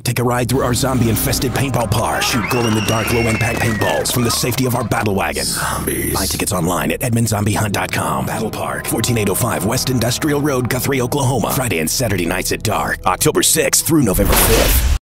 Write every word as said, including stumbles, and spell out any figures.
Take a ride through our zombie-infested paintball park. Shoot glow-in-the-dark, low-impact paintballs from the safety of our battle wagon. Zombies. Buy tickets online at edmond zombie hunt dot com. Battle Park, fourteen eight oh five West Industrial Road, Guthrie, Oklahoma. Friday and Saturday nights at dark. October sixth through November fifth.